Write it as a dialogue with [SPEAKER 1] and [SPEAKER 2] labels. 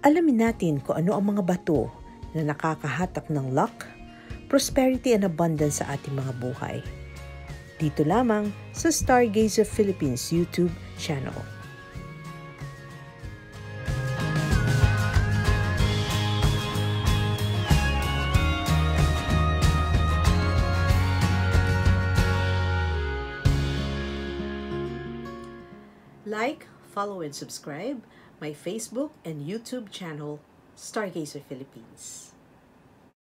[SPEAKER 1] Alamin natin kung ano ang mga bato na nakakahatak ng luck, prosperity and abundance sa ating mga buhay. Dito lamang sa Stargazer Philippines YouTube channel. Like, follow, and subscribe my Facebook and YouTube channel, Stargazer Philippines.